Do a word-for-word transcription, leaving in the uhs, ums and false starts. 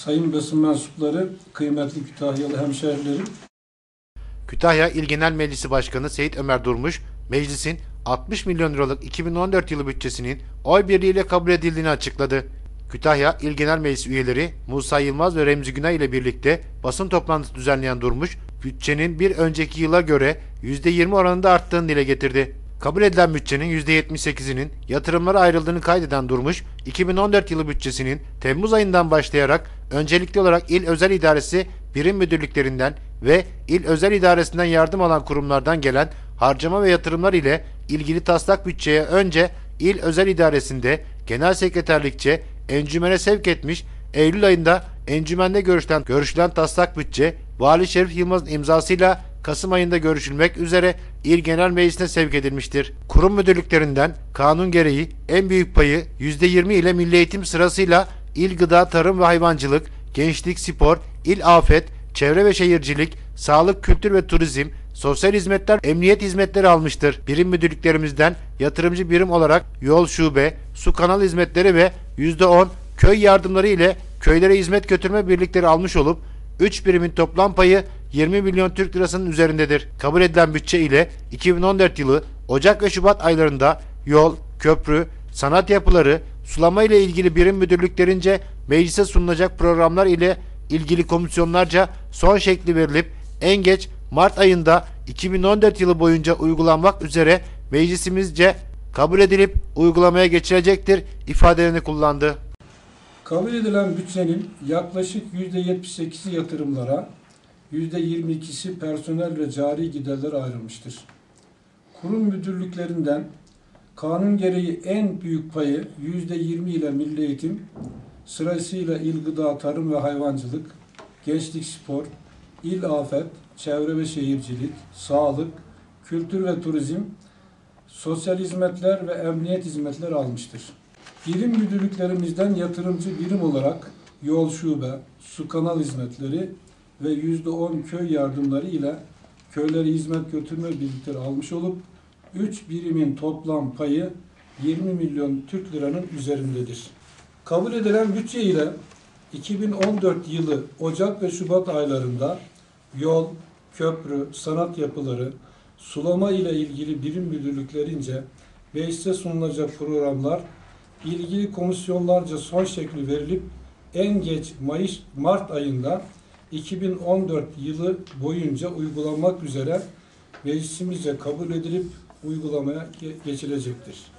sayın basın mensupları, kıymetli Kütahyalı hemşehrilerim. Kütahya İl Genel Meclisi Başkanı Seyit Ömer Durmuş, meclisin altmış milyon liralık iki bin on dört yılı bütçesinin oy birliğiyle kabul edildiğini açıkladı. Kütahya İl Genel Meclisi üyeleri Musa Yılmaz ve Remzi Günay ile birlikte basın toplantısı düzenleyen Durmuş, bütçenin bir önceki yıla göre yüzde yirmi oranında arttığını dile getirdi. Kabul edilen bütçenin yüzde yetmiş sekizinin yatırımlara ayrıldığını kaydeden Durmuş, iki bin on dört yılı bütçesinin Temmuz ayından başlayarak öncelikli olarak İl Özel İdaresi birim müdürlüklerinden ve İl Özel İdaresi'nden yardım alan kurumlardan gelen harcama ve yatırımlar ile ilgili taslak bütçeye önce İl Özel İdaresi'nde Genel Sekreterlikçe encümene sevk etmiş, Eylül ayında encümende görüşülen, görüşülen taslak bütçe Vali Şerif Yılmaz'ın imzasıyla Kasım ayında görüşülmek üzere İl Genel Meclisi'ne sevk edilmiştir. Kurum müdürlüklerinden kanun gereği en büyük payı yüzde yirmi ile Milli Eğitim sırasıyla İl Gıda, Tarım ve Hayvancılık, Gençlik, Spor, İl Afet, Çevre ve Şehircilik, Sağlık, Kültür ve Turizm, Sosyal Hizmetler, Emniyet Hizmetleri almıştır. Birim müdürlüklerimizden yatırımcı birim olarak Yol Şube, Su Kanal Hizmetleri ve yüzde on köy yardımları ile köylere hizmet götürme birlikleri almış olup üç birimin toplam payı yirmi milyon Türk lirasının üzerindedir. Kabul edilen bütçe ile iki bin on dört yılı Ocak ve Şubat aylarında yol, köprü, sanat yapıları, sulama ile ilgili birim müdürlüklerince meclise sunulacak programlar ile ilgili komisyonlarca son şekli verilip en geç Mart ayında iki bin on dört yılı boyunca uygulanmak üzere meclisimizce kabul edilip uygulamaya geçilecektir ifadelerini kullandı. Kabul edilen bütçenin yaklaşık yüzde yetmiş sekizi yatırımlara, yüzde yirmi ikisi personel ve cari giderlere ayrılmıştır. Kurum müdürlüklerinden kanun gereği en büyük payı yüzde yirmi ile Milli Eğitim, sırasıyla İl Gıda, Tarım ve Hayvancılık, Gençlik, Spor, İl Afet, Çevre ve Şehircilik, Sağlık, Kültür ve Turizm, Sosyal Hizmetler ve Emniyet Hizmetleri almıştır. Birim müdürlüklerimizden yatırımcı birim olarak Yol Şube, Su Kanal Hizmetleri ve yüzde on köy yardımları ile köylere hizmet götürme birlikleri almış olup üç birimin toplam payı yirmi milyon Türk liranın üzerindedir. Kabul edilen bütçe ile iki bin on dört yılı Ocak ve Şubat aylarında yol, köprü, sanat yapıları, sulama ile ilgili birim müdürlüklerince meclise sunulacak programlar ilgili komisyonlarca son şekli verilip en geç Mayıs Mart ayında iki bin on dört yılı boyunca uygulanmak üzere meclisimizce kabul edilip uygulamaya geçilecektir.